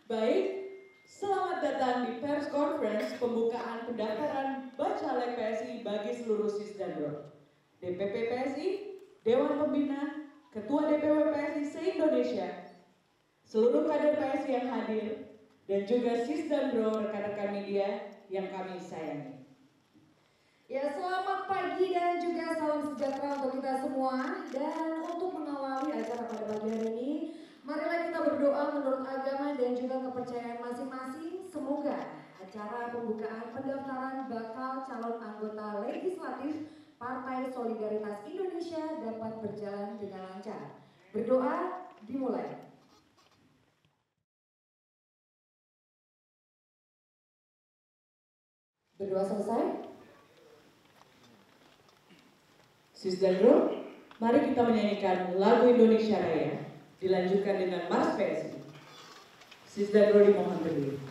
Baik, selamat datang di Pers Conference pembukaan pendaftaran Bacalek PSI bagi seluruh Sisdandro, DPP PSI, Dewan Pembina, Ketua DPW PSI se-Indonesia, seluruh kader PSI yang hadir, dan juga Sisdandro rekan-rekan media yang kami sayangi. Ya, selamat pagi dan juga salam sejahtera untuk kita semua. Dan untuk mengawali acara pada pagi hari ini, marilah kita berdoa menurut agama dan juga kepercayaan masing-masing. Semoga acara pembukaan pendaftaran bakal calon anggota legislatif Partai Solidaritas Indonesia dapat berjalan dengan lancar. Berdoa dimulai. Berdoa selesai. Sisdandro, mari kita menyanyikan lagu Indonesia Raya, dilanjutkan dengan Mars PSI. Sisdandro dimohon berdiri.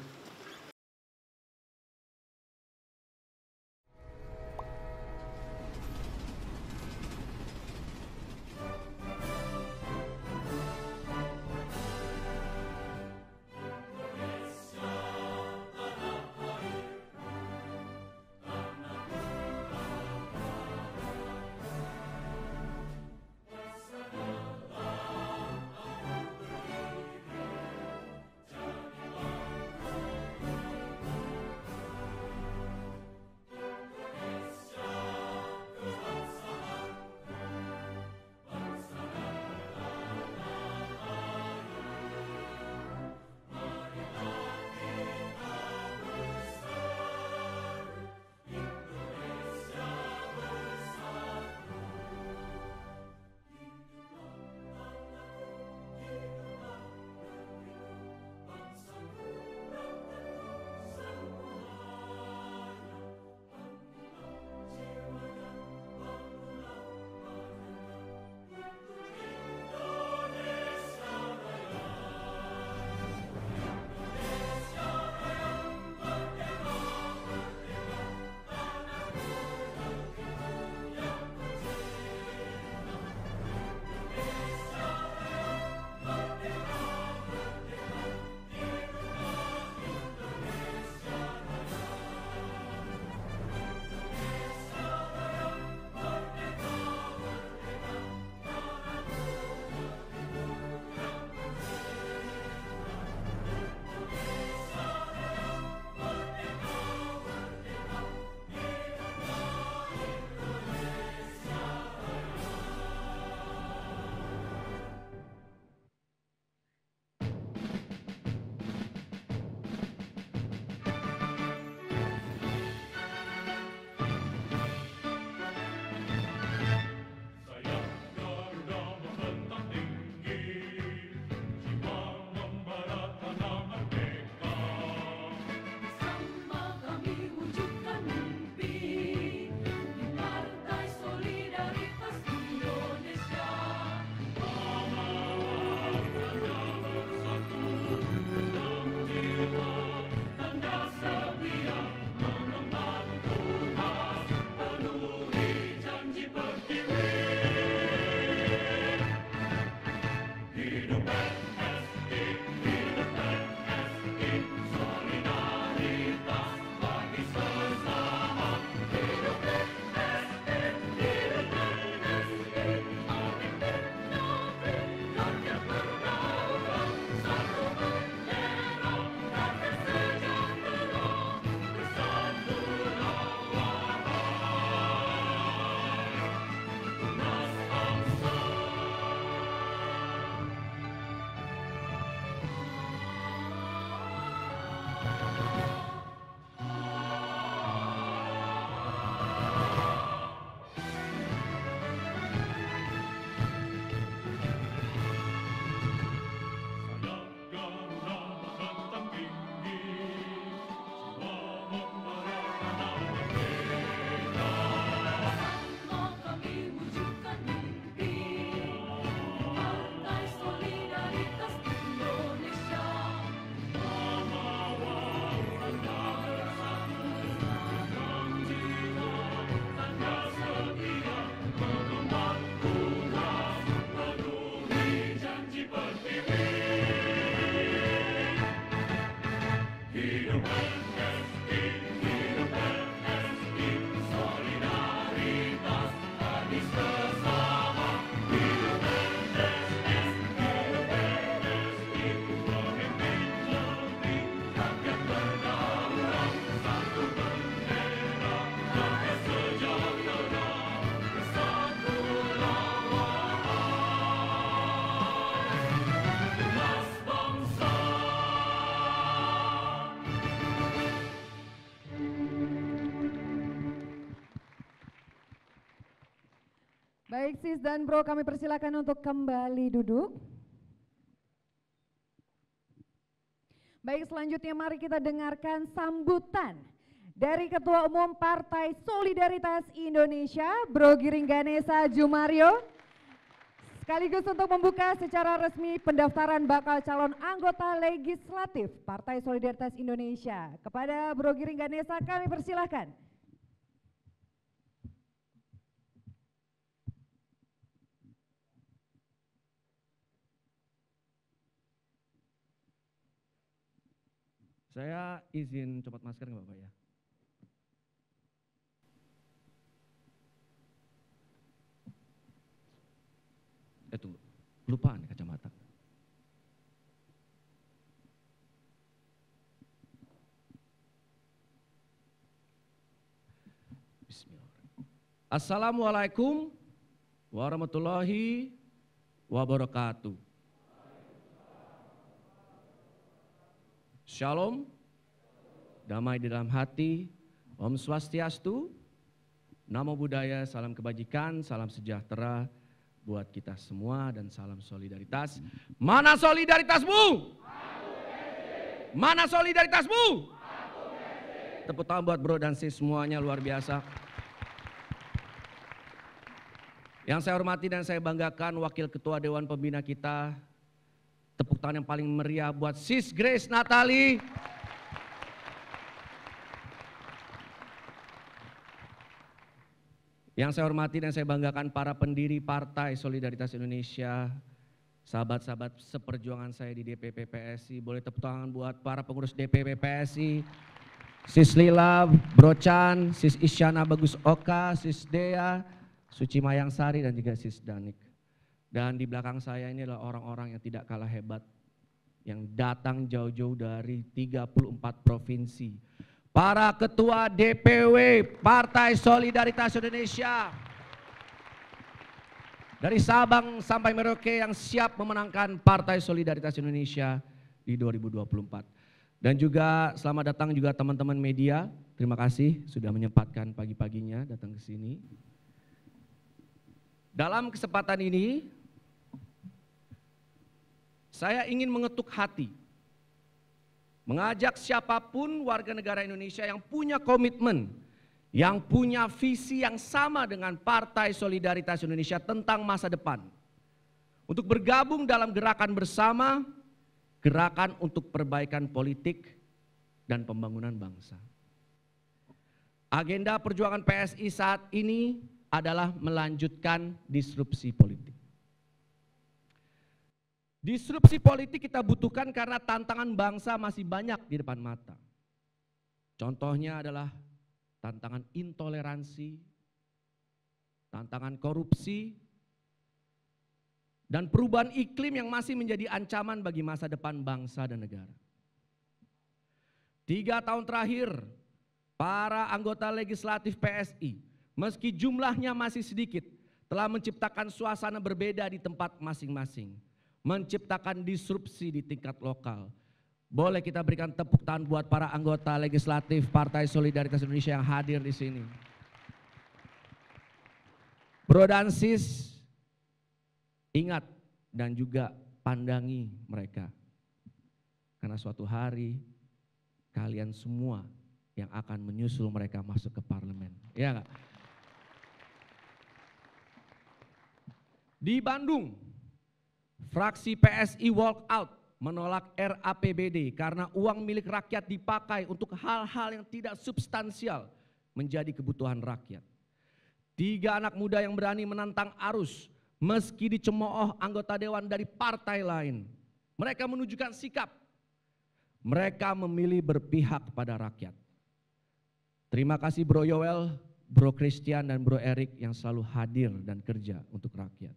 Baik sis dan bro, kami persilakan untuk kembali duduk. Baik, selanjutnya mari kita dengarkan sambutan dari Ketua Umum Partai Solidaritas Indonesia, Bro Giring Ganesa Jumario. Sekaligus untuk membuka secara resmi pendaftaran bakal calon anggota legislatif Partai Solidaritas Indonesia. Kepada Bro Giring Ganesa kami persilahkan. Saya izin copot masker nggak Bapak ya? Tunggu, lupaan kacamata. Bismillahirrahmanirrahim. Assalamualaikum warahmatullahi wabarakatuh. Shalom, damai di dalam hati, Om Swastiastu, Namo Buddhaya, salam kebajikan, salam sejahtera buat kita semua dan salam solidaritas. Mana solidaritasmu? Mana solidaritasmu? Tepuk tangan buat bro dan sis semuanya, luar biasa. Yang saya hormati dan saya banggakan Wakil Ketua Dewan Pembina kita. Tepuk tangan yang paling meriah buat Sis Grace Natali. Yang saya hormati dan saya banggakan para pendiri Partai Solidaritas Indonesia, sahabat-sahabat seperjuangan saya di DPP PSI. Boleh tepuk tangan buat para pengurus DPP PSI, Sis Lila, Bro Chan, Sis Isyana Bagus Oka, Sis Dea, Suci Mayang Sari dan juga Sis Danik. Dan di belakang saya ini adalah orang-orang yang tidak kalah hebat, yang datang jauh-jauh dari 34 provinsi. Para ketua DPW Partai Solidaritas Indonesia dari Sabang sampai Merauke yang siap memenangkan Partai Solidaritas Indonesia di 2024. Dan juga selamat datang juga teman-teman media. Terima kasih sudah menyempatkan pagi-paginya datang ke sini. Dalam kesempatan ini saya ingin mengetuk hati, mengajak siapapun warga negara Indonesia yang punya komitmen, yang punya visi yang sama dengan Partai Solidaritas Indonesia tentang masa depan, untuk bergabung dalam gerakan bersama, gerakan untuk perbaikan politik dan pembangunan bangsa. Agenda perjuangan PSI saat ini adalah melanjutkan disrupsi politik. Disrupsi politik kita butuhkan karena tantangan bangsa masih banyak di depan mata. Contohnya adalah tantangan intoleransi, tantangan korupsi, dan perubahan iklim yang masih menjadi ancaman bagi masa depan bangsa dan negara. 3 tahun terakhir, para anggota legislatif PSI, meski jumlahnya masih sedikit, telah menciptakan suasana berbeda di tempat masing-masing, menciptakan disrupsi di tingkat lokal. Boleh kita berikan tepuk tangan buat para anggota legislatif Partai Solidaritas Indonesia yang hadir di sini. Bro dan sis, ingat dan juga pandangi mereka. Karena suatu hari kalian semua yang akan menyusul mereka masuk ke parlemen. Ya enggak? Di Bandung, fraksi PSI walk out menolak RAPBD karena uang milik rakyat dipakai untuk hal-hal yang tidak substansial menjadi kebutuhan rakyat. 3 anak muda yang berani menantang arus meski dicemooh anggota dewan dari partai lain. Mereka menunjukkan sikap. Mereka memilih berpihak pada rakyat. Terima kasih Bro Yoel, Bro Christian dan Bro Erik yang selalu hadir dan kerja untuk rakyat.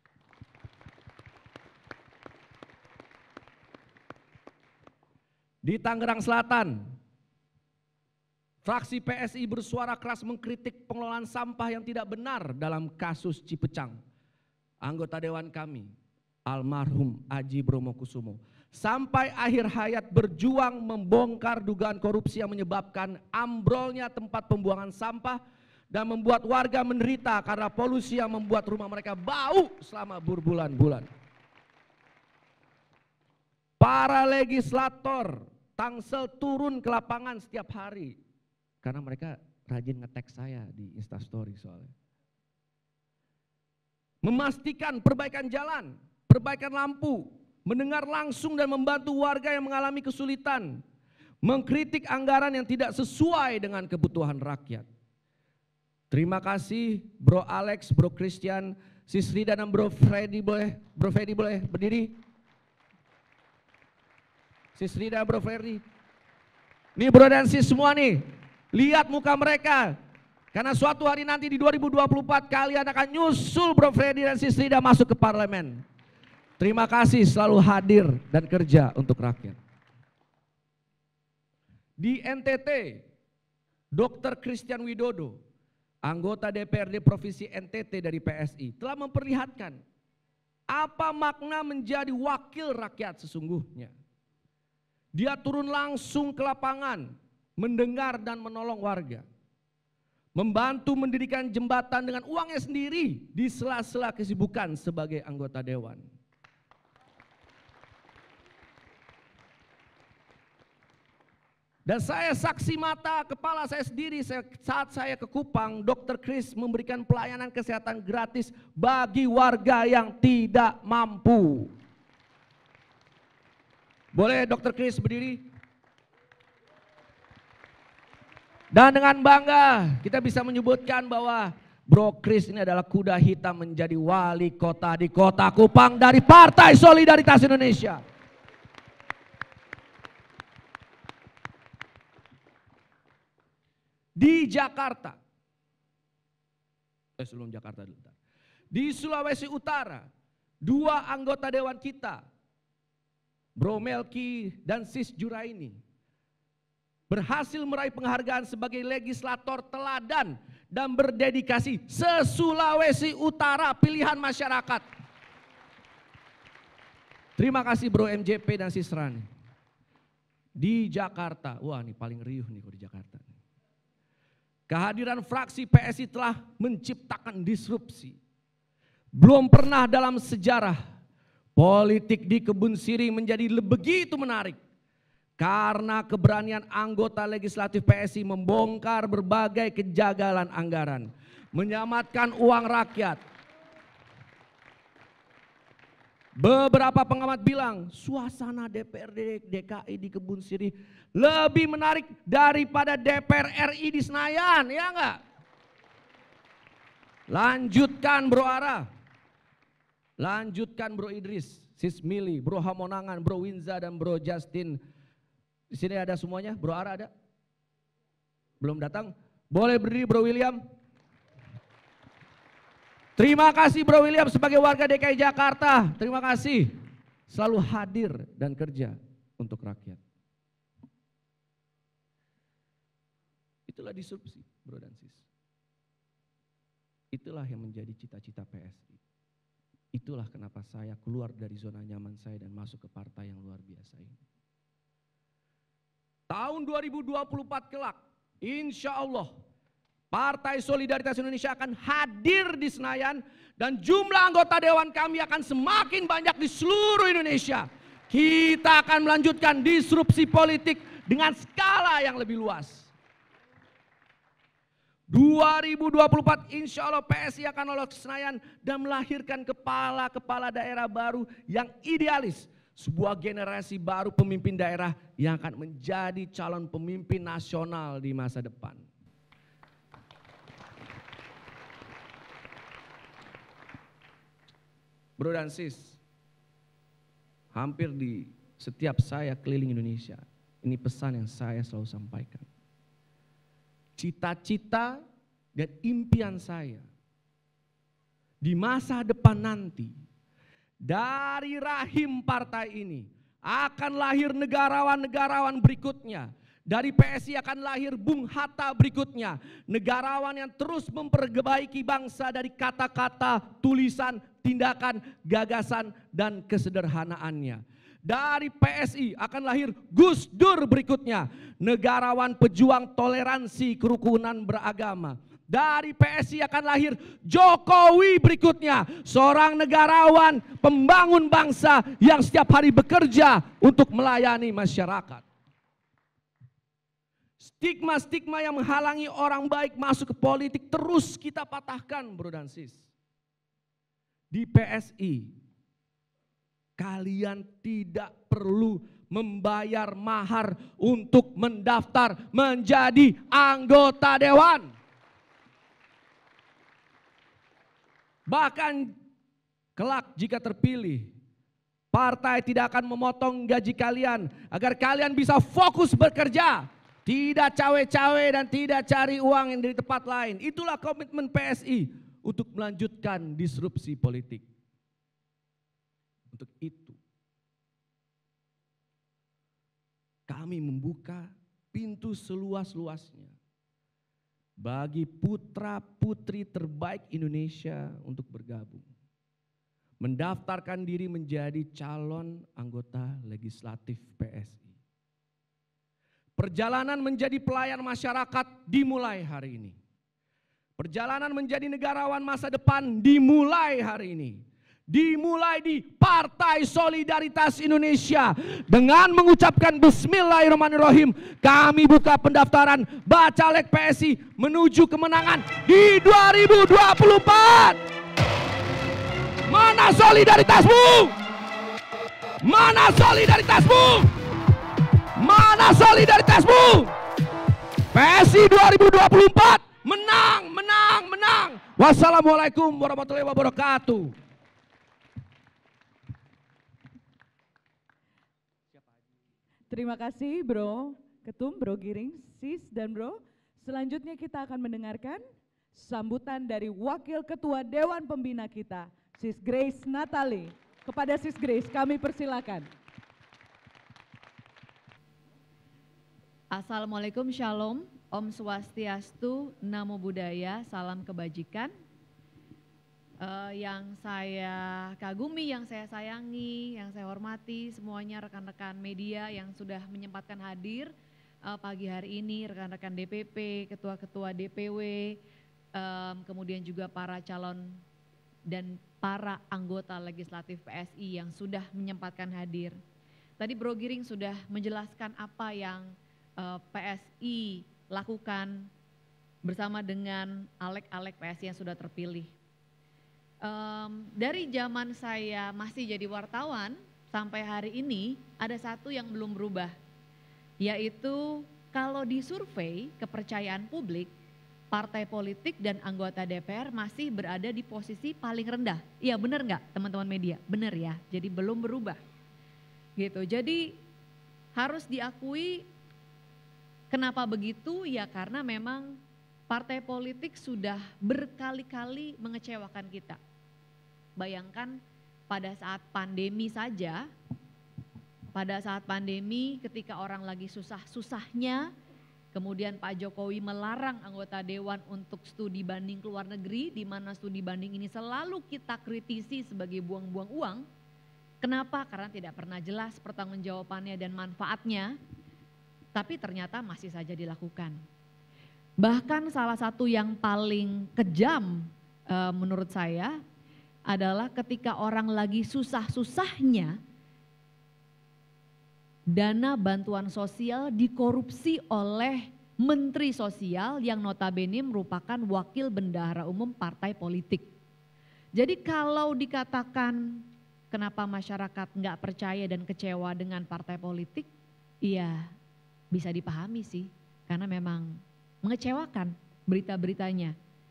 Di Tangerang Selatan, fraksi PSI bersuara keras mengkritik pengelolaan sampah yang tidak benar dalam kasus Cipecang. Anggota dewan kami, almarhum Aji Bromokusumo, sampai akhir hayat berjuang membongkar dugaan korupsi yang menyebabkan ambrolnya tempat pembuangan sampah dan membuat warga menderita karena polusi yang membuat rumah mereka bau selama berbulan-bulan. Para legislator Tangsel turun ke lapangan setiap hari karena mereka rajin nge-tag saya di Instastory soalnya. Memastikan perbaikan jalan, perbaikan lampu, mendengar langsung dan membantu warga yang mengalami kesulitan, mengkritik anggaran yang tidak sesuai dengan kebutuhan rakyat. Terima kasih Bro Alex, Bro Christian, Sis Rida dan Bro Freddy boleh berdiri. Sis Rida, Bro Freddy. Nih Bro dan Sis semua nih, lihat muka mereka. Karena suatu hari nanti di 2024 kalian akan nyusul Bro Freddy dan Sis Rida masuk ke parlemen. Terima kasih selalu hadir dan kerja untuk rakyat. Di NTT, Dr. Christian Widodo, anggota DPRD Provinsi NTT dari PSI, telah memperlihatkan apa makna menjadi wakil rakyat sesungguhnya. Dia turun langsung ke lapangan, mendengar dan menolong warga. Membantu mendirikan jembatan dengan uangnya sendiri di sela-sela kesibukan sebagai anggota dewan. Dan saya saksi mata kepala saya sendiri saat saya ke Kupang, Dr. Chris memberikan pelayanan kesehatan gratis bagi warga yang tidak mampu. Boleh Dr. Chris berdiri? Dan dengan bangga kita bisa menyebutkan bahwa Bro Chris ini adalah kuda hitam menjadi wali kota di kota Kupang dari Partai Solidaritas Indonesia. Di Jakarta, sebelum Jakarta dulu. Di Sulawesi Utara, 2 anggota dewan kita, Bro Melki dan Sis Juraini, berhasil meraih penghargaan sebagai legislator teladan dan berdedikasi se-Sulawesi Utara pilihan masyarakat. Terima kasih Bro MJP dan Sis Rani. Di Jakarta, wah ini paling riuh nih di Jakarta. Kehadiran fraksi PSI telah menciptakan disrupsi. Belum pernah dalam sejarah politik di Kebun Sirih menjadi begitu menarik. Karena keberanian anggota legislatif PSI membongkar berbagai kejagalan anggaran, menyamatkan uang rakyat. Beberapa pengamat bilang suasana DPRD DKI di Kebun Sirih lebih menarik daripada DPR RI di Senayan, ya enggak? Lanjutkan Bro Ara, lanjutkan Bro Idris, Sis Mili, Bro Hamonangan, Bro Winza dan Bro Justin. Di sini ada semuanya, Bro Ara ada? Belum datang? Boleh berdiri Bro William? Terima kasih Bro William sebagai warga DKI Jakarta. Terima kasih. Selalu hadir dan kerja untuk rakyat. Itulah disrupsi Bro dan Sis. Itulah yang menjadi cita-cita PSI. Itulah kenapa saya keluar dari zona nyaman saya dan masuk ke partai yang luar biasa ini. Tahun 2024 kelak, insya Allah Partai Solidaritas Indonesia akan hadir di Senayan dan jumlah anggota dewan kami akan semakin banyak di seluruh Indonesia. Kita akan melanjutkan disrupsi politik dengan skala yang lebih luas. 2024 insya Allah PSI akan lolos ke Senayan dan melahirkan kepala-kepala daerah baru yang idealis. Sebuah generasi baru pemimpin daerah yang akan menjadi calon pemimpin nasional di masa depan. Bro dan Sis, hampir di setiap saya keliling Indonesia, ini pesan yang saya selalu sampaikan. Cita-cita dan impian saya di masa depan nanti, dari rahim partai ini akan lahir negarawan-negarawan berikutnya. Dari PSI akan lahir Bung Hatta berikutnya. Negarawan yang terus memperbaiki bangsa dari kata-kata, tulisan, tindakan, gagasan, dan kesederhanaannya. Dari PSI akan lahir Gus Dur berikutnya. Negarawan pejuang toleransi kerukunan beragama. dari PSI akan lahir Jokowi berikutnya. Seorang negarawan, pembangun bangsa yang setiap hari bekerja untuk melayani masyarakat. Stigma-stigma yang menghalangi orang baik masuk ke politik terus kita patahkan, bro dan sis. Di PSI, kalian tidak perlu membayar mahar untuk mendaftar menjadi anggota dewan. Bahkan kelak jika terpilih, partai tidak akan memotong gaji kalian agar kalian bisa fokus bekerja. Tidak cawe-cawe dan tidak cari uang yang dari tempat lain. Itulah komitmen PSI untuk melanjutkan disrupsi politik. Untuk itu, kami membuka pintu seluas-luasnya bagi putra-putri terbaik Indonesia untuk bergabung. Mendaftarkan diri menjadi calon anggota legislatif PSI. Perjalanan menjadi pelayan masyarakat dimulai hari ini. Perjalanan menjadi negarawan masa depan dimulai hari ini. Dimulai di Partai Solidaritas Indonesia. Dengan mengucapkan Bismillahirrahmanirrahim, kami buka pendaftaran Bacalek PSI menuju kemenangan di 2024. Mana solidaritasmu? Mana solidaritasmu? Mana solidaritasmu? PSI 2024 menang, menang, menang. Wassalamualaikum warahmatullahi wabarakatuh. Terima kasih Bro Ketum, Bro Giring, Sis dan Bro. Selanjutnya kita akan mendengarkan sambutan dari Wakil Ketua Dewan Pembina kita, Sis Grace Natali. Kepada Sis Grace kami persilakan. Assalamualaikum, Shalom, Om Swastiastu, Namo Buddhaya, salam kebajikan. Yang saya kagumi, yang saya sayangi, yang saya hormati semuanya rekan-rekan media yang sudah menyempatkan hadir pagi hari ini, rekan-rekan DPP, ketua-ketua DPW, kemudian juga para calon dan para anggota legislatif PSI yang sudah menyempatkan hadir. Tadi Bro Giring sudah menjelaskan apa yang PSI lakukan bersama dengan alek-alek PSI yang sudah terpilih. Dari zaman saya masih jadi wartawan sampai hari ini ada satu yang belum berubah, yaitu kalau disurvei kepercayaan publik, partai politik dan anggota DPR masih berada di posisi paling rendah. Iya benar nggak teman-teman media? Benar ya, jadi belum berubah. Gitu, jadi harus diakui. Kenapa begitu? Ya karena memang partai politik sudah berkali-kali mengecewakan kita. Bayangkan pada saat pandemi saja, pada saat pandemi ketika orang lagi susah-susahnya, kemudian Pak Jokowi melarang anggota dewan untuk studi banding ke luar negeri, di mana studi banding ini selalu kita kritisi sebagai buang-buang uang. Kenapa? Karena tidak pernah jelas pertanggungjawabannya dan manfaatnya. Tapi ternyata masih saja dilakukan. Bahkan salah satu yang paling kejam menurut saya adalah ketika orang lagi susah-susahnya, dana bantuan sosial dikorupsi oleh menteri sosial yang notabene merupakan wakil bendahara umum partai politik. Jadi kalau dikatakan kenapa masyarakat nggak percaya dan kecewa dengan partai politik, iya, bisa dipahami sih, karena memang mengecewakan berita-beritanya.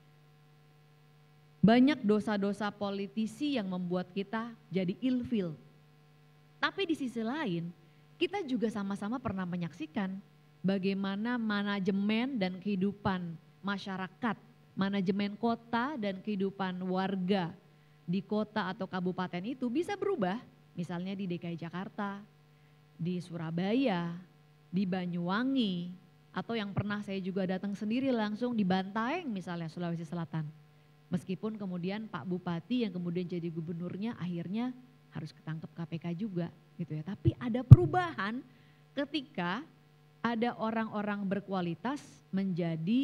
Banyak dosa-dosa politisi yang membuat kita jadi ilfil. Tapi di sisi lain, kita juga sama-sama pernah menyaksikan bagaimana manajemen dan kehidupan masyarakat, manajemen kota dan kehidupan warga di kota atau kabupaten itu bisa berubah. Misalnya di DKI Jakarta, di Surabaya, di Banyuwangi, atau yang pernah saya juga datang sendiri langsung di Bantaeng misalnya Sulawesi Selatan. Meskipun kemudian Pak Bupati yang kemudian jadi gubernurnya akhirnya harus ketangkep KPK juga gitu ya. Tapi ada perubahan ketika ada orang-orang berkualitas menjadi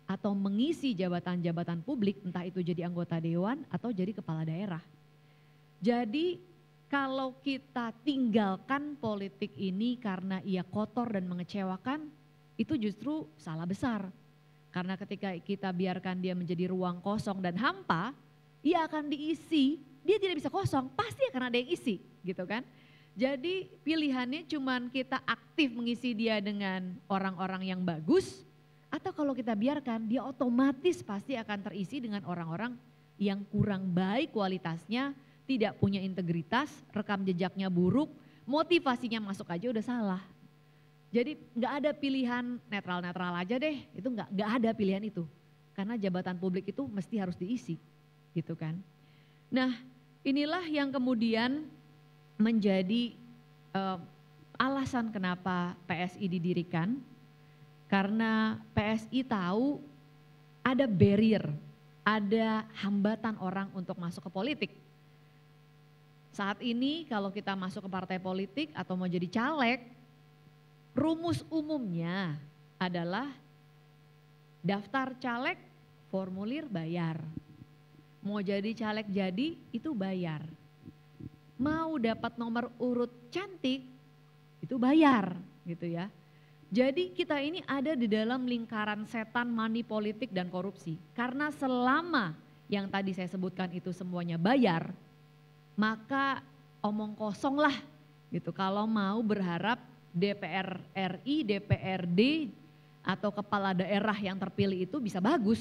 atau mengisi jabatan-jabatan publik, entah itu jadi anggota dewan atau jadi kepala daerah. Jadi kalau kita tinggalkan politik ini karena ia kotor dan mengecewakan, itu justru salah besar. Karena ketika kita biarkan dia menjadi ruang kosong dan hampa, ia akan diisi, dia tidak bisa kosong, pasti akan ada yang isi gitu kan. Jadi pilihannya cuman kita aktif mengisi dia dengan orang-orang yang bagus, atau kalau kita biarkan dia otomatis pasti akan terisi dengan orang-orang yang kurang baik kualitasnya, tidak punya integritas, rekam jejaknya buruk, motivasinya masuk aja udah salah. Jadi nggak ada pilihan netral-netral aja deh, itu nggak ada pilihan itu. Karena jabatan publik itu mesti harus diisi gitu kan. Nah inilah yang kemudian menjadi alasan kenapa PSI didirikan, karena PSI tahu ada barrier, ada hambatan orang untuk masuk ke politik. Saat ini kalau kita masuk ke partai politik atau mau jadi caleg, rumus umumnya adalah daftar caleg, formulir bayar. Mau jadi caleg jadi itu bayar. Mau dapat nomor urut cantik itu bayar gitu ya. Jadi kita ini ada di dalam lingkaran setan money politik dan korupsi. Karena selama yang tadi saya sebutkan itu semuanya bayar, maka omong kosong lah gitu. Kalau mau berharap DPR RI, DPRD atau kepala daerah yang terpilih itu bisa bagus.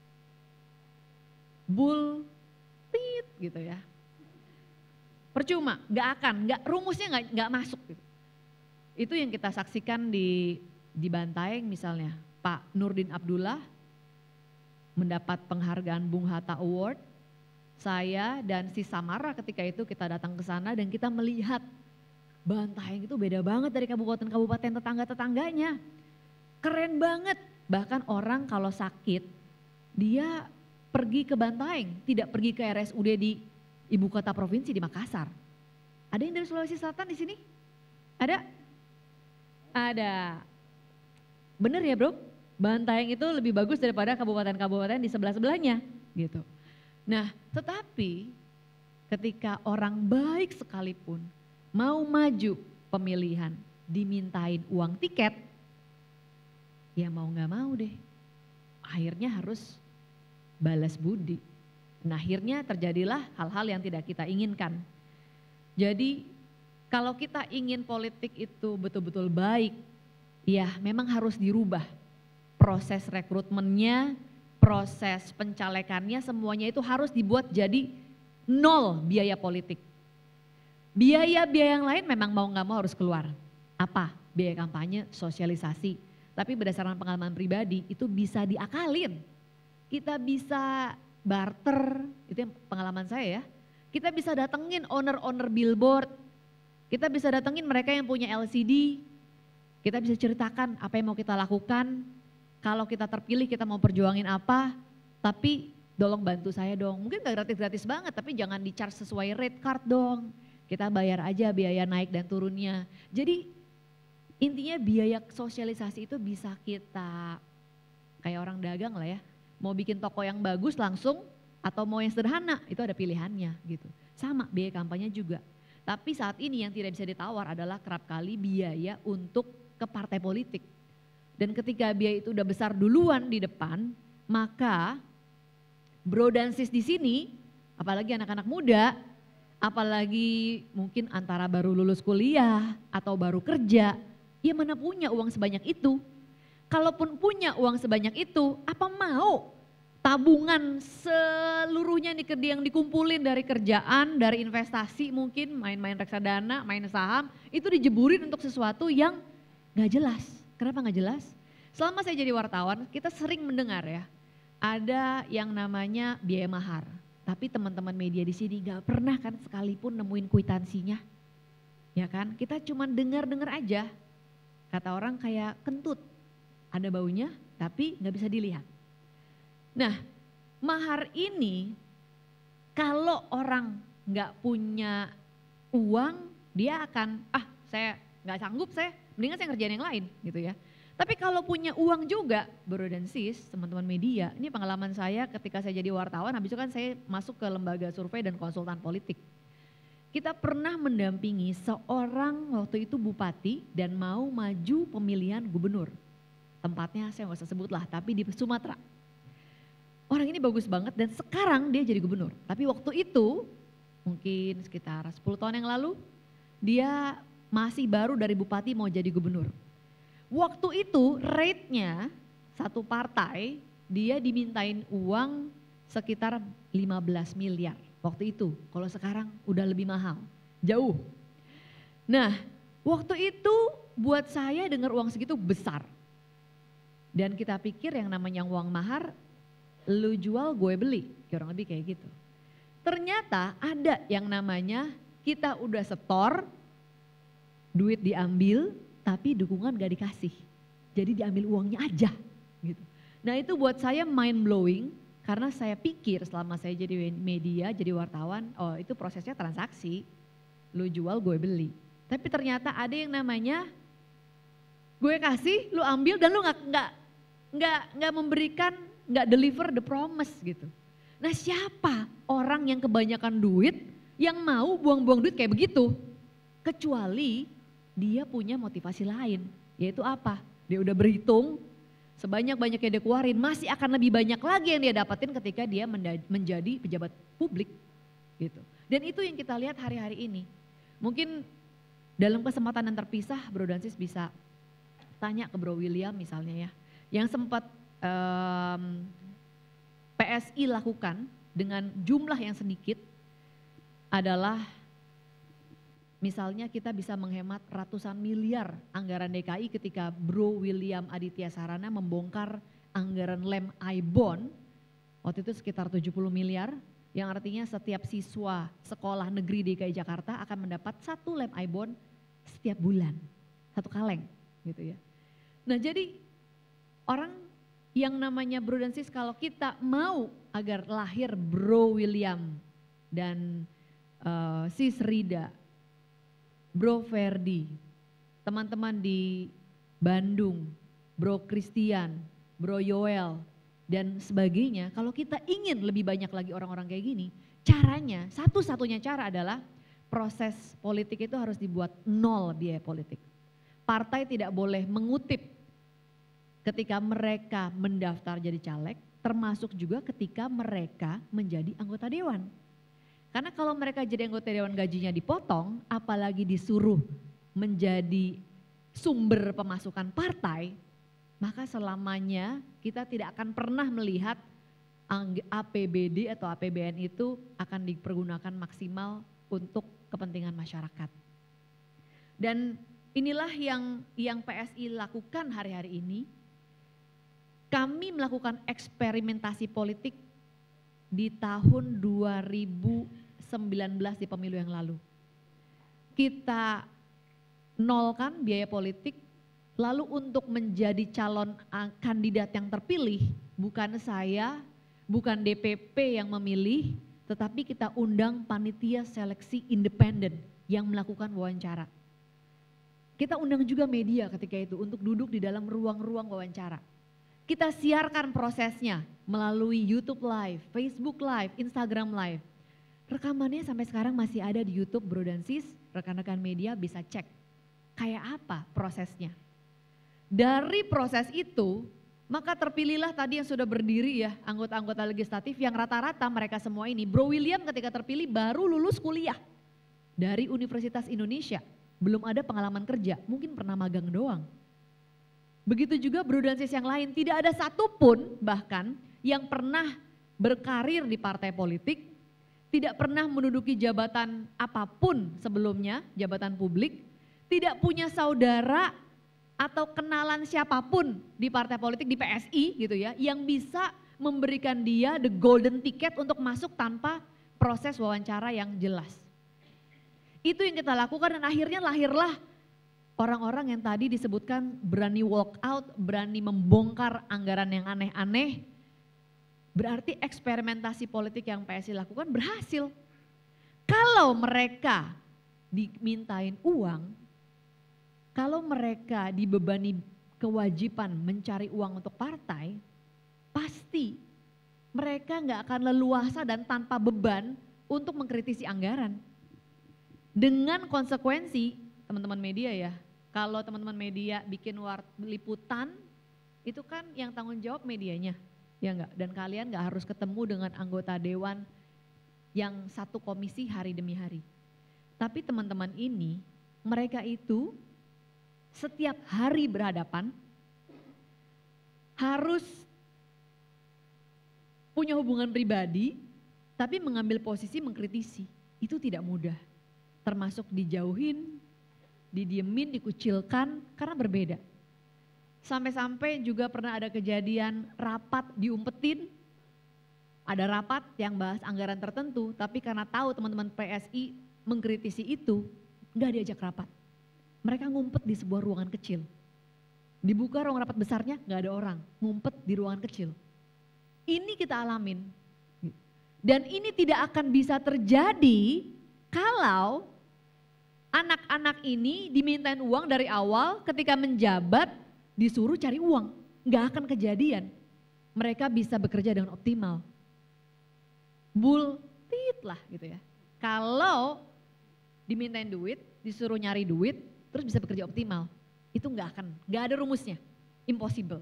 Bullshit gitu ya. Percuma, rumusnya nggak masuk gitu. Itu yang kita saksikan di Bantaeng misalnya, Pak Nurdin Abdullah mendapat penghargaan Bung Hatta Award. Saya dan si Samara ketika itu kita datang ke sana dan kita melihat Bantaeng itu beda banget dari kabupaten-kabupaten tetangga-tetangganya. Keren banget, bahkan orang kalau sakit dia pergi ke Bantaeng, tidak pergi ke RSUD di ibu kota provinsi di Makassar. Ada yang dari Sulawesi Selatan di sini? Ada? Ada. Bener ya bro? Bantaeng itu lebih bagus daripada kabupaten-kabupaten di sebelah-sebelahnya gitu. Nah tetapi ketika orang baik sekalipun mau maju pemilihan dimintain uang tiket, ya mau gak mau deh. Akhirnya harus balas budi. Nah akhirnya terjadilah hal-hal yang tidak kita inginkan. Jadi kalau kita ingin politik itu betul-betul baik, ya memang harus dirubah. Proses rekrutmennya, proses pencalekannya semuanya itu harus dibuat jadi nol biaya politik. Biaya-biaya yang lain memang mau gak mau harus keluar. Apa? Biaya kampanye, sosialisasi. Tapi berdasarkan pengalaman pribadi itu bisa diakalin. Kita bisa barter, itu yang pengalaman saya ya. Kita bisa datengin owner-owner billboard, kita bisa datengin mereka yang punya LCD, kita bisa ceritakan apa yang mau kita lakukan, kalau kita terpilih kita mau perjuangin apa, tapi tolong bantu saya dong. Mungkin gak gratis-gratis banget, tapi jangan di-charge sesuai rate card dong. Kita bayar aja biaya naik dan turunnya. Jadi intinya biaya sosialisasi itu bisa kita, kayak orang dagang lah ya, mau bikin toko yang bagus langsung atau mau yang sederhana itu ada pilihannya gitu. Sama biaya kampanye juga. Tapi saat ini yang tidak bisa ditawar adalah kerap kali biaya untuk ke partai politik. Dan ketika biaya itu udah besar duluan di depan, maka bro dan sis di sini, apalagi anak-anak muda, apalagi mungkin antara baru lulus kuliah atau baru kerja, ya mana punya uang sebanyak itu. Kalaupun punya uang sebanyak itu, apa mau tabungan seluruhnya yang dikumpulin dari kerjaan, dari investasi mungkin, main-main reksadana, main saham, itu dijeburin untuk sesuatu yang gak jelas. Kenapa gak jelas? Selama saya jadi wartawan, kita sering mendengar ya, ada yang namanya biaya mahar. Tapi teman-teman media di sini gak pernah kan sekalipun nemuin kwitansinya. Ya kan, kita cuma dengar-dengar aja. Kata orang kayak kentut, ada baunya tapi gak bisa dilihat. Nah, mahar ini kalau orang nggak punya uang, dia akan saya nggak sanggup, mendingan saya ngerjain yang lain gitu ya. Tapi kalau punya uang juga, bro dan sis, teman-teman media, ini pengalaman saya ketika saya jadi wartawan, habis itu kan saya masuk ke lembaga survei dan konsultan politik. Kita pernah mendampingi seorang waktu itu bupati dan mau maju pemilihan gubernur. Tempatnya saya nggak usah sebut lah, tapi di Sumatera. Orang ini bagus banget dan sekarang dia jadi gubernur. Tapi waktu itu mungkin sekitar 10 tahun yang lalu dia masih baru dari bupati mau jadi gubernur. Waktu itu rate-nya satu partai dia dimintain uang sekitar 15 miliar waktu itu. Kalau sekarang udah lebih mahal, jauh. Nah waktu itu buat saya dengar uang segitu besar. Dan kita pikir yang namanya uang mahar, lu jual gue beli, kurang lebih kayak gitu. Ternyata ada yang namanya kita udah setor, duit diambil, tapi dukungan gak dikasih. Jadi diambil uangnya aja gitu. Nah itu buat saya mind blowing, karena saya pikir selama saya jadi media, jadi wartawan, oh itu prosesnya transaksi, lu jual gue beli. Tapi ternyata ada yang namanya gue kasih, lu ambil dan lu nggak memberikan, nggak deliver the promise gitu. Nah siapa orang yang kebanyakan duit yang mau buang-buang duit kayak begitu? Kecuali dia punya motivasi lain, yaitu apa? Dia udah berhitung sebanyak-banyaknya dia keluarin, masih akan lebih banyak lagi yang dia dapatin ketika dia menjadi pejabat publik gitu. Dan itu yang kita lihat hari-hari ini. Mungkin dalam kesempatan yang terpisah Bro dan Sis bisa tanya ke Bro William misalnya ya, yang sempat PSI lakukan dengan jumlah yang sedikit adalah misalnya kita bisa menghemat ratusan miliar anggaran DKI ketika Bro William Aditya Sarana membongkar anggaran lem I-bond, waktu itu sekitar 70 miliar, yang artinya setiap siswa sekolah negeri DKI Jakarta akan mendapat 1 lem I-bond setiap bulan, 1 kaleng gitu ya. Nah jadi orang yang namanya Bro dan Sis, kalau kita mau agar lahir Bro William dan Sis Rida, Bro Ferdi, teman-teman di Bandung, Bro Christian, Bro Yoel, dan sebagainya, kalau kita ingin lebih banyak lagi orang-orang kayak gini, caranya, satu-satunya cara adalah proses politik itu harus dibuat nol biaya politik. Partai tidak boleh mengutip ketika mereka mendaftar jadi caleg, termasuk juga ketika mereka menjadi anggota dewan. Karena kalau mereka jadi anggota dewan gajinya dipotong, apalagi disuruh menjadi sumber pemasukan partai, maka selamanya kita tidak akan pernah melihat APBD atau APBN itu akan dipergunakan maksimal untuk kepentingan masyarakat. Dan inilah yang PSI lakukan hari-hari ini. Kami melakukan eksperimentasi politik di tahun 2019 di pemilu yang lalu. Kita nolkan biaya politik, lalu untuk menjadi calon kandidat yang terpilih, bukan saya, bukan DPP yang memilih, tetapi kita undang panitia seleksi independen yang melakukan wawancara. Kita undang juga media ketika itu untuk duduk di dalam ruang-ruang wawancara. Kita siarkan prosesnya melalui YouTube Live, Facebook Live, Instagram Live. Rekamannya sampai sekarang masih ada di YouTube Bro dan Sis, rekan-rekan media bisa cek. Kayak apa prosesnya. Dari proses itu, maka terpilihlah tadi yang sudah berdiri ya, anggota-anggota legislatif yang rata-rata mereka semua ini. Bro William ketika terpilih baru lulus kuliah dari Universitas Indonesia. Belum ada pengalaman kerja, mungkin pernah magang doang. Begitu juga Bro dan Sis yang lain, tidak ada satupun bahkan yang pernah berkarir di partai politik, tidak pernah menduduki jabatan apapun sebelumnya, jabatan publik, tidak punya saudara atau kenalan siapapun di partai politik, di PSI gitu ya, yang bisa memberikan dia the golden ticket untuk masuk tanpa proses wawancara yang jelas. Itu yang kita lakukan dan akhirnya lahirlah orang-orang yang tadi disebutkan berani walk out, berani membongkar anggaran yang aneh-aneh. Berarti eksperimentasi politik yang PSI lakukan berhasil. Kalau mereka dimintain uang, kalau mereka dibebani kewajiban mencari uang untuk partai, pasti mereka nggak akan leluasa dan tanpa beban untuk mengkritisi anggaran. Dengan konsekuensi, teman-teman media ya, kalau teman-teman media bikin liputan, itu kan yang tanggung jawab medianya, ya enggak? Dan kalian nggak harus ketemu dengan anggota dewan yang satu komisi hari demi hari. Tapi teman-teman ini, mereka itu setiap hari berhadapan, harus punya hubungan pribadi, tapi mengambil posisi mengkritisi. Itu tidak mudah. Termasuk dijauhin, didiemin, dikucilkan karena berbeda. Sampai-sampai juga pernah ada kejadian rapat diumpetin. Ada rapat yang bahas anggaran tertentu, tapi karena tahu teman-teman PSI mengkritisi itu, nggak diajak rapat. Mereka ngumpet di sebuah ruangan kecil. Dibuka ruang rapat besarnya, nggak ada orang, ngumpet di ruangan kecil. Ini kita alamin. Dan ini tidak akan bisa terjadi kalau anak-anak ini dimintain uang dari awal, ketika menjabat disuruh cari uang. Nggak akan kejadian. Mereka bisa bekerja dengan optimal. Bultit lah gitu ya. Kalau dimintain duit, disuruh nyari duit, terus bisa bekerja optimal. Itu nggak ada rumusnya. Impossible.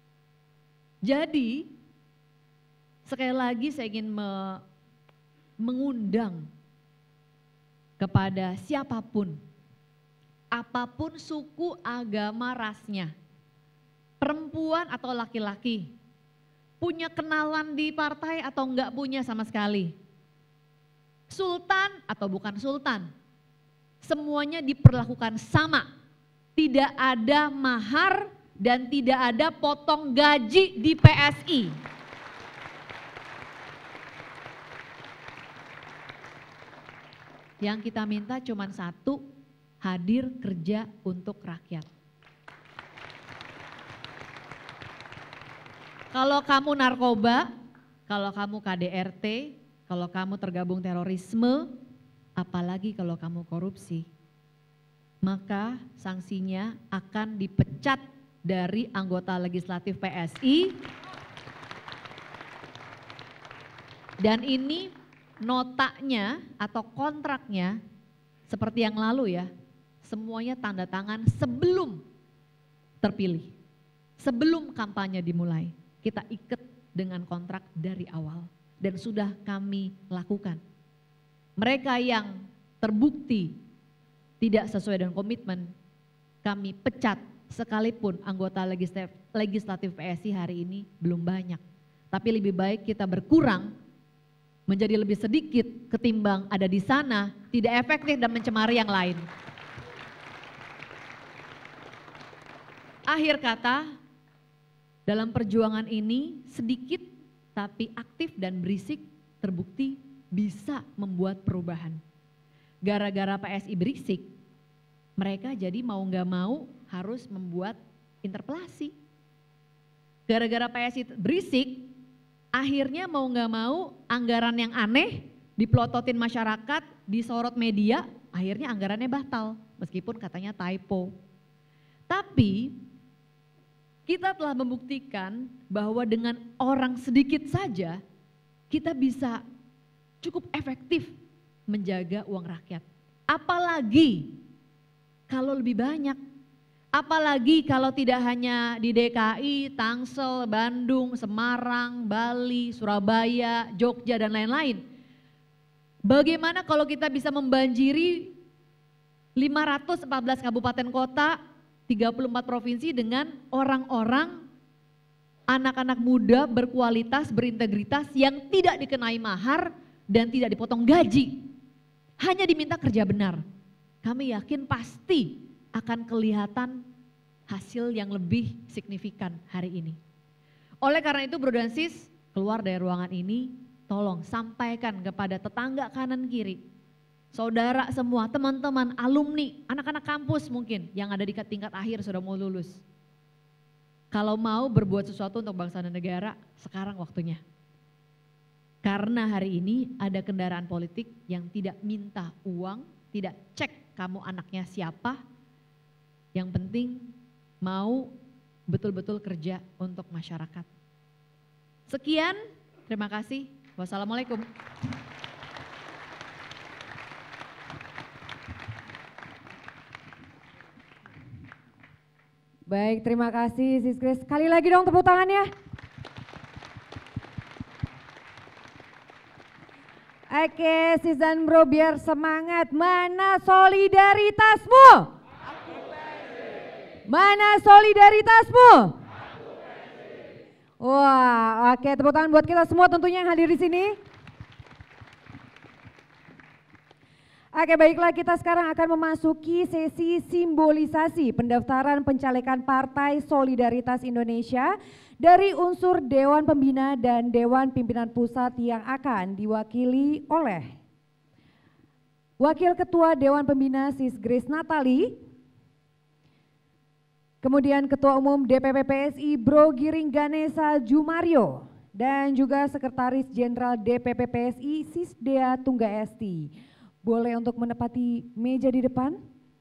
Jadi, sekali lagi saya ingin mengundang kepada siapapun, apapun suku, agama, rasnya, perempuan atau laki-laki, punya kenalan di partai atau enggak punya sama sekali, sultan atau bukan sultan, semuanya diperlakukan sama, tidak ada mahar dan tidak ada potong gaji di PSI. Yang kita minta cuma satu, hadir kerja untuk rakyat. Kalau kamu narkoba, kalau kamu KDRT, kalau kamu tergabung terorisme, apalagi kalau kamu korupsi, maka sanksinya akan dipecat dari anggota legislatif PSI. Dan ini notanya atau kontraknya seperti yang lalu ya, semuanya tanda tangan sebelum terpilih, sebelum kampanye dimulai. Kita ikat dengan kontrak dari awal dan sudah kami lakukan. Mereka yang terbukti tidak sesuai dengan komitmen, kami pecat, sekalipun anggota legislatif PSI hari ini belum banyak. Tapi lebih baik kita berkurang menjadi lebih sedikit ketimbang ada di sana, tidak efektif dan mencemari yang lain. Akhir kata, dalam perjuangan ini sedikit tapi aktif dan berisik terbukti bisa membuat perubahan. Gara-gara PSI berisik, mereka jadi mau nggak mau harus membuat interpelasi. Gara-gara PSI berisik, akhirnya mau nggak mau anggaran yang aneh dipelototin masyarakat, disorot media, akhirnya anggarannya batal meskipun katanya typo. Tapi kita telah membuktikan bahwa dengan orang sedikit saja kita bisa cukup efektif menjaga uang rakyat. Apalagi kalau lebih banyak. Apalagi kalau tidak hanya di DKI, Tangsel, Bandung, Semarang, Bali, Surabaya, Jogja dan lain-lain. Bagaimana kalau kita bisa membanjiri 514 kabupaten kota, 34 provinsi dengan orang-orang, anak-anak muda berkualitas, berintegritas yang tidak dikenai mahar dan tidak dipotong gaji. Hanya diminta kerja benar. Kami yakin pasti akan kelihatan hasil yang lebih signifikan hari ini. Oleh karena itu Bro dan Sis, keluar dari ruangan ini, tolong sampaikan kepada tetangga kanan kiri, saudara semua, teman-teman, alumni, anak-anak kampus mungkin yang ada di tingkat akhir sudah mau lulus. Kalau mau berbuat sesuatu untuk bangsa dan negara, sekarang waktunya. Karena hari ini ada kendaraan politik yang tidak minta uang, tidak cek kamu anaknya siapa, yang penting mau betul-betul kerja untuk masyarakat. Sekian, terima kasih. Wassalamualaikum. Baik, terima kasih Sis Grace. Sekali lagi dong tepuk tangannya. Oke, Sis dan Bro biar semangat. Mana solidaritasmu? Mana solidaritasmu? Wah, oke, tepuk tangan buat kita semua tentunya yang hadir di sini. Oke, baiklah, kita sekarang akan memasuki sesi simbolisasi pendaftaran pencalekan Partai Solidaritas Indonesia dari unsur Dewan Pembina dan Dewan Pimpinan Pusat yang akan diwakili oleh Wakil Ketua Dewan Pembina Sis Grace Natali, kemudian Ketua Umum DPP PSI Bro Giring Ganesa Jumario, dan juga Sekretaris Jenderal DPP PSI Sis Dea Tungga Esti. Boleh untuk menempati meja di depan?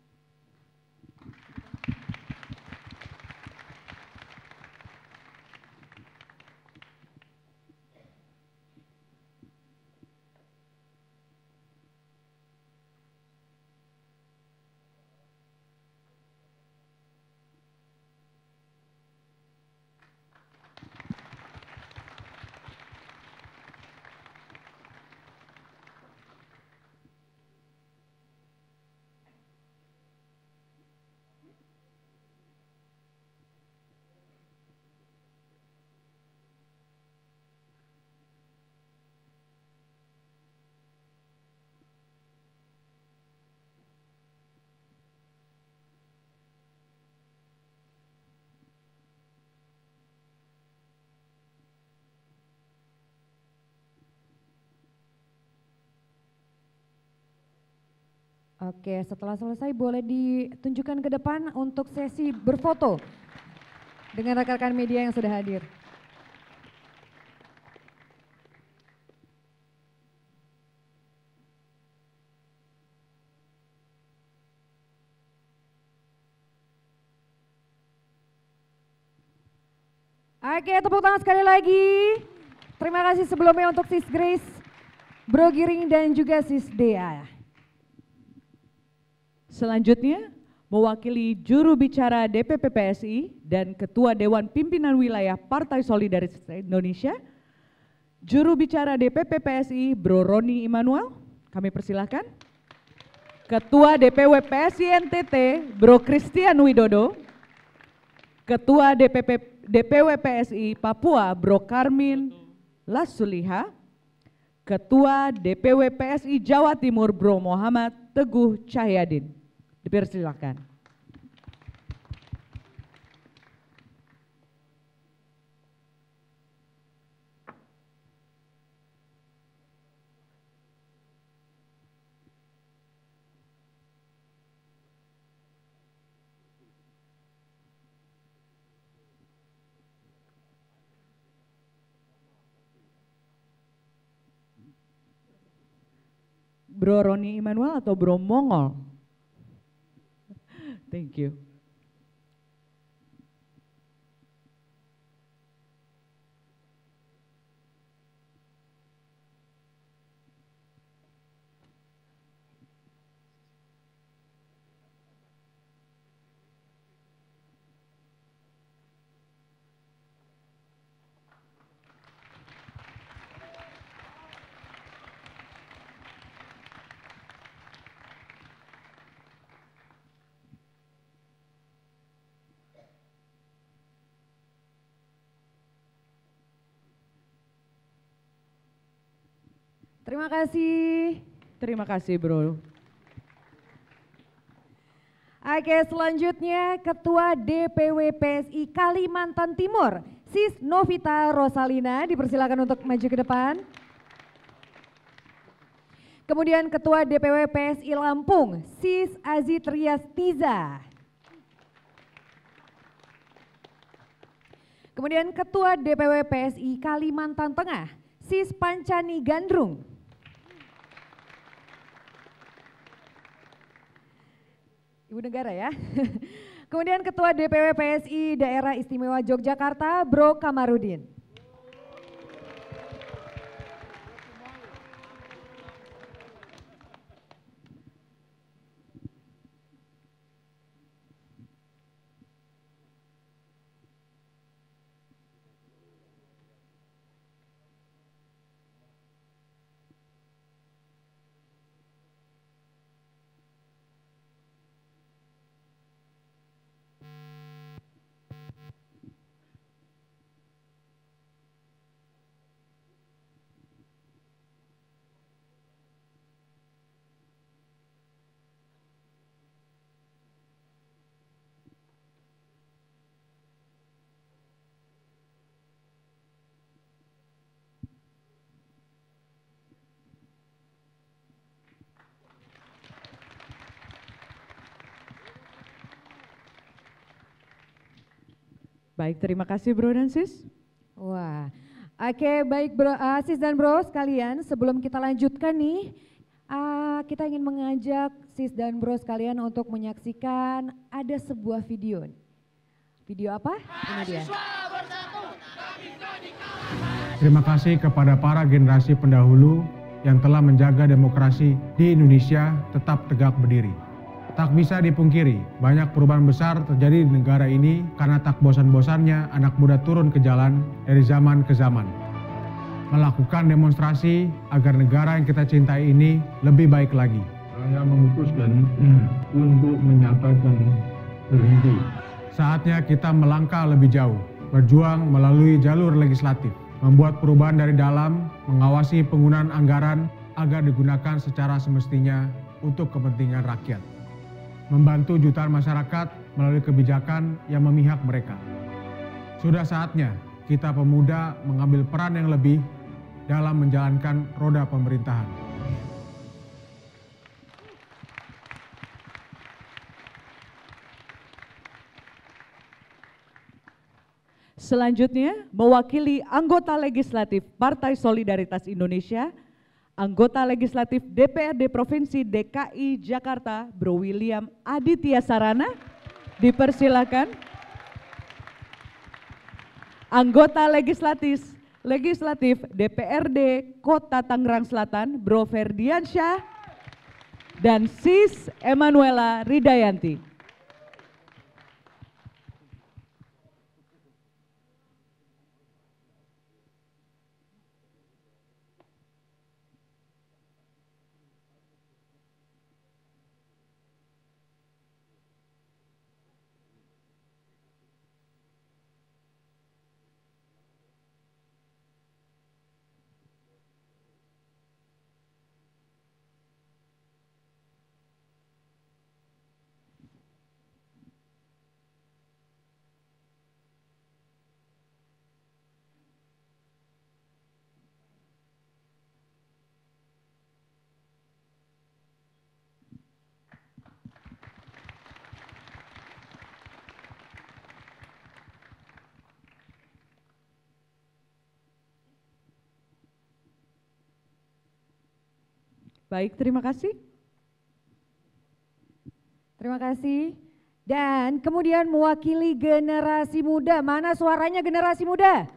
Oke, setelah selesai boleh ditunjukkan ke depan untuk sesi berfoto dengan rekan-rekan media yang sudah hadir. Oke, tepuk tangan sekali lagi. Terima kasih sebelumnya untuk Sis Grace, Bro Giring dan juga Sis Dea. Selanjutnya, mewakili juru bicara DPP PSI dan Ketua Dewan Pimpinan Wilayah Partai Solidaritas Indonesia, juru bicara DPP PSI Bro Roni Immanuel, kami persilahkan. Ketua DPW PSI NTT Bro Christian Widodo, Ketua DPW PSI Papua Bro Karmin Lasuliha, Ketua DPW PSI Jawa Timur Bro Muhammad Teguh Cahyadin. Dipersilakan. Bro Roni Immanuel atau Bro Mongol? Thank you. Terima kasih. Terima kasih Bro. Oke, selanjutnya Ketua DPW PSI Kalimantan Timur, Sis Novita Rosalina, dipersilakan untuk maju ke depan. Kemudian Ketua DPW PSI Lampung, Sis Azit Riastiza. Kemudian Ketua DPW PSI Kalimantan Tengah, Sis Pancani Gandrung. Ibu negara ya. Kemudian Ketua DPW PSI Daerah Istimewa Yogyakarta, Bro Kamarudin. Baik, terima kasih Bro dan Sis. Wah, oke baik bro, sis dan bro sekalian, sebelum kita lanjutkan nih, kita ingin mengajak sis dan bro sekalian untuk menyaksikan ada sebuah video. Video apa? Ini dia. Terima kasih kepada para generasi pendahulu yang telah menjaga demokrasi di Indonesia tetap tegak berdiri. Tak bisa dipungkiri, banyak perubahan besar terjadi di negara ini karena tak bosan-bosannya anak muda turun ke jalan dari zaman ke zaman. Melakukan demonstrasi agar negara yang kita cintai ini lebih baik lagi. Saya memutuskan untuk menyatakan berhenti. Saatnya kita melangkah lebih jauh, berjuang melalui jalur legislatif, membuat perubahan dari dalam, mengawasi penggunaan anggaran agar digunakan secara semestinya untuk kepentingan rakyat. Membantu jutaan masyarakat melalui kebijakan yang memihak mereka. Sudah saatnya kita pemuda mengambil peran yang lebih dalam menjalankan roda pemerintahan. Selanjutnya, mewakili anggota legislatif Partai Solidaritas Indonesia, anggota legislatif DPRD Provinsi DKI Jakarta, Bro William Aditya Sarana, dipersilakan. Anggota legislatif DPRD Kota Tangerang Selatan, Bro Ferdiansyah, dan Sis Emanuela Ridayanti. Baik, terima kasih. Terima kasih. Dan kemudian mewakili generasi muda, mana suaranya generasi muda?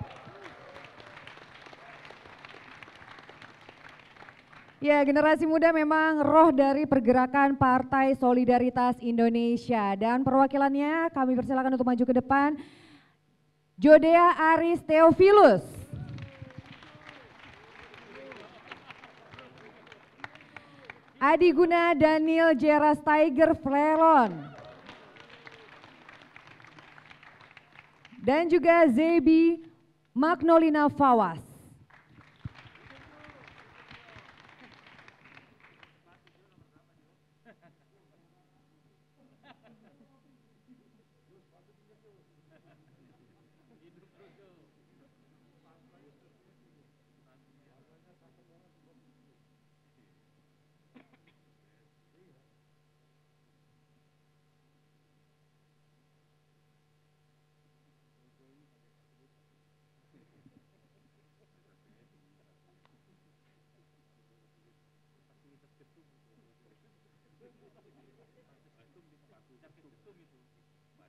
Ya, generasi muda memang roh dari pergerakan Partai Solidaritas Indonesia. Dan perwakilannya kami persilakan untuk maju ke depan. Jodea Aris Theophilus. Adi Guna Daniel Jeras Tiger Flelon. Dan juga Zebi Magnolina Fawas.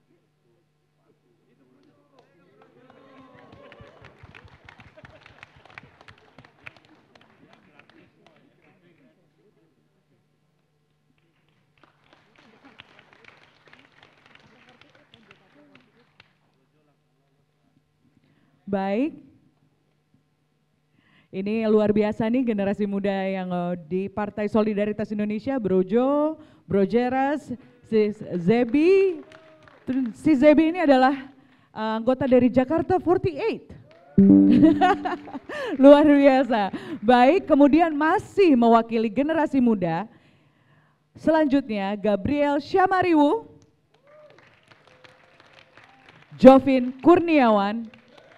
Baik, ini luar biasa nih generasi muda yang di Partai Solidaritas Indonesia, Bro Jo, Bro Jeras, si Zebi. Si Zebi ini adalah anggota dari Jakarta 48. Luar biasa. Baik, kemudian masih mewakili generasi muda. Selanjutnya Gabriel Syamariwu, Jovin Kurniawan,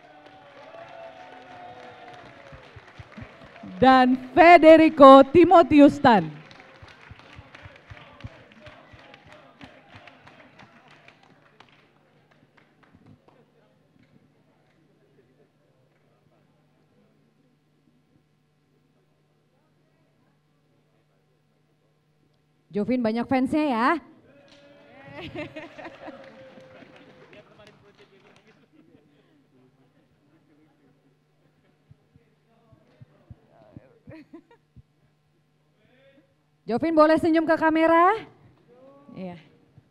dan Federico Timotius Tan. Jovin banyak fansnya ya. Jovin boleh senyum ke kamera? Iya.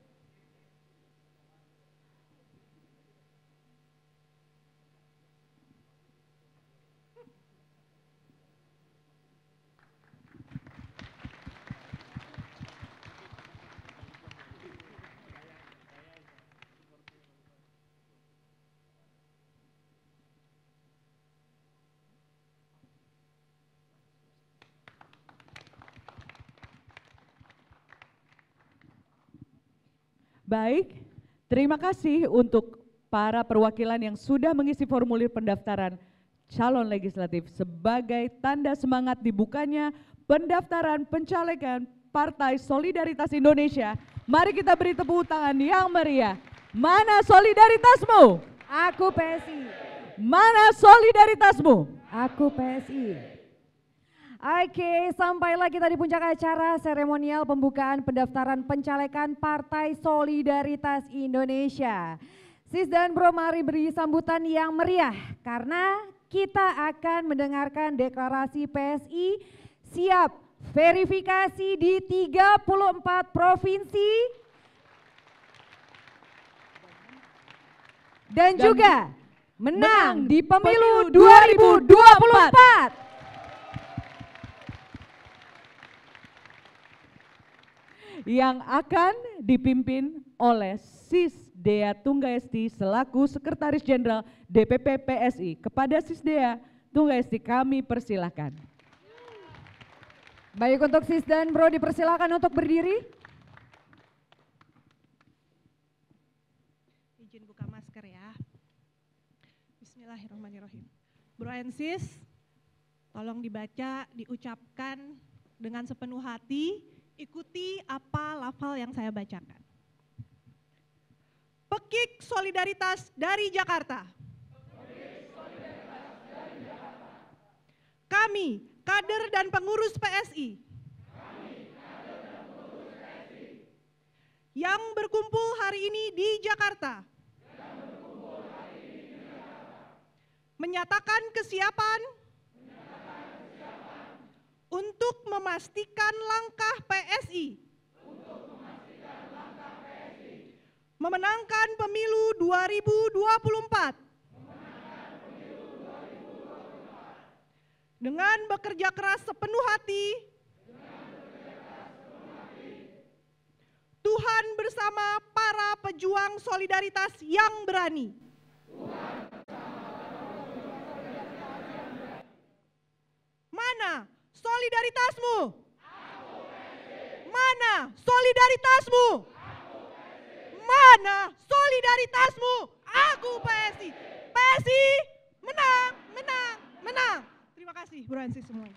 Baik, terima kasih untuk para perwakilan yang sudah mengisi formulir pendaftaran calon legislatif sebagai tanda semangat dibukanya pendaftaran pencalekan Partai Solidaritas Indonesia. Mari kita beri tepuk tangan yang meriah. Mana solidaritasmu? Aku PSI. Mana solidaritasmu? Aku PSI. Oke, sampailah kita di puncak acara seremonial pembukaan pendaftaran pencalekan Partai Solidaritas Indonesia. Sis dan Bro, mari beri sambutan yang meriah karena kita akan mendengarkan deklarasi PSI siap verifikasi di 34 provinsi dan juga menang di pemilu 2024. Yang akan dipimpin oleh Sis Dea Tunggaesti selaku Sekretaris Jenderal DPP PSI. Kepada Sis Dea Tunggaesti kami persilahkan. Baik, untuk Sis dan Bro dipersilakan untuk berdiri. Izin buka masker ya. Bismillahirrahmanirrahim. Bro and Sis, tolong dibaca, diucapkan dengan sepenuh hati. Ikuti apa lafal yang saya bacakan. Pekik Solidaritas dari Jakarta. Kami, kader dan pengurus PSI. Yang berkumpul hari ini di Jakarta. Menyatakan kesiapan untuk memastikan langkah PSI memenangkan pemilu 2024 dengan bekerja keras sepenuh hati, Tuhan bersama para pejuang solidaritas yang berani. Mana solidaritasmu? Mana solidaritasmu? Mana solidaritasmu? Aku PSI. PSI menang, menang, menang. Terima kasih Bro and Sis semua.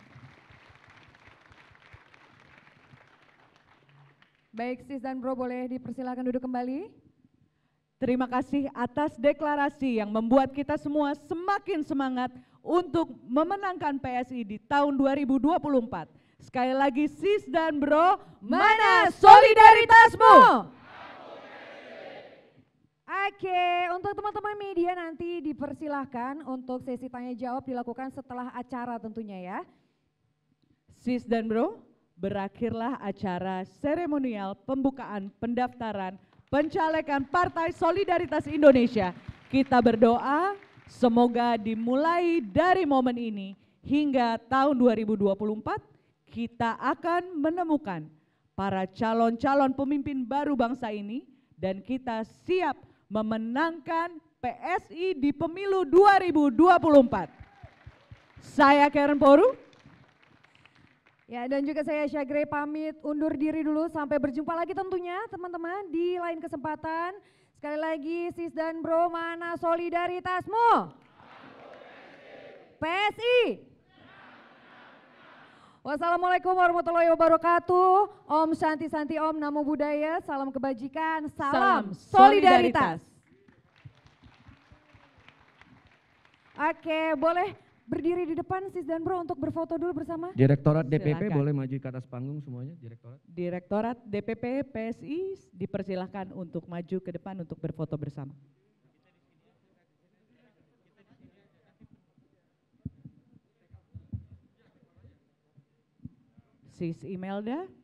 Baik, Sis dan Bro boleh dipersilakan duduk kembali. Terima kasih atas deklarasi yang membuat kita semua semakin semangat untuk memenangkan PSI di tahun 2024. Sekali lagi Sis dan Bro, mana solidaritasmu? Oke, untuk teman-teman media nanti dipersilahkan untuk sesi tanya jawab dilakukan setelah acara tentunya ya. Sis dan bro, berakhirlah acara seremonial pembukaan pendaftaran pencalekan Partai Solidaritas Indonesia. Kita berdoa semoga dimulai dari momen ini hingga tahun 2024 kita akan menemukan para calon-calon pemimpin baru bangsa ini dan kita siap memenangkan PSI di pemilu 2024. Saya Karen Poru. Ya, dan juga saya Syagre pamit undur diri dulu, sampai berjumpa lagi tentunya teman-teman di lain kesempatan. Sekali lagi sis dan bro, mana solidaritasmu? PSI. Wassalamualaikum warahmatullahi wabarakatuh. Om Shanti Santi Om Namo Buddhaya, salam kebajikan, salam solidaritas. Oke, boleh berdiri di depan sis dan bro untuk berfoto dulu bersama. Direktorat DPP Silakan. boleh maju ke atas panggung semuanya, Direktorat. Direktorat DPP PSI dipersilahkan untuk maju ke depan untuk berfoto bersama. Sis Imelda.